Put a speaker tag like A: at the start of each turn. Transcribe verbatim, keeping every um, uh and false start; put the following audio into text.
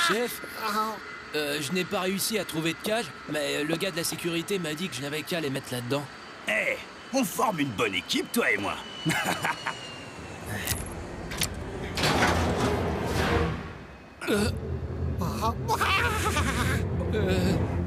A: Chef, euh, je n'ai pas réussi à trouver de cage, mais le gars de la sécurité m'a dit que je n'avais qu'à les mettre là-dedans.
B: Hé, hey, on forme une bonne équipe, toi et moi.
A: euh... Euh...